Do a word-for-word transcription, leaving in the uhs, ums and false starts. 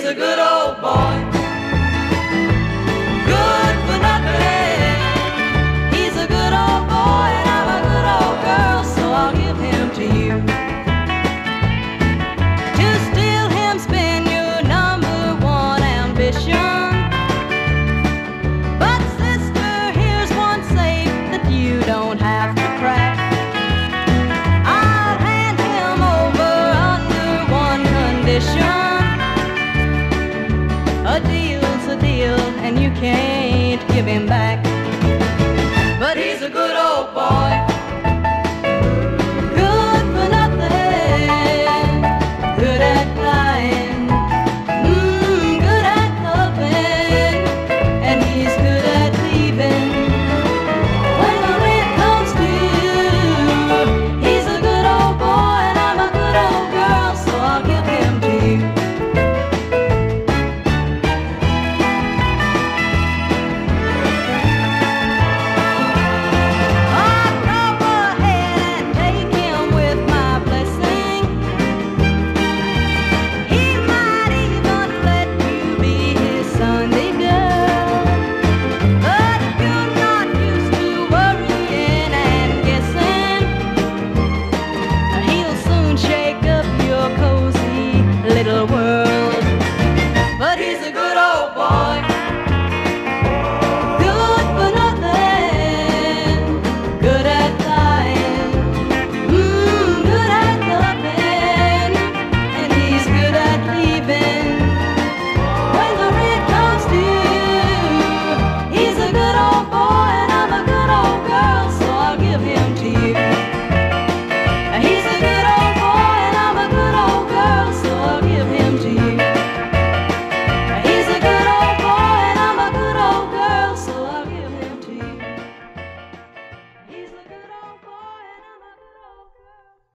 a good old boy. Good for nothing. He's a good old boy and I'm a good old girl, so I'll give him to you. To steal him's been your number one ambition. But sister, here's one safe that you don't have to crack. I'll hand him over under one condition. A deal's a deal and you can't give him back.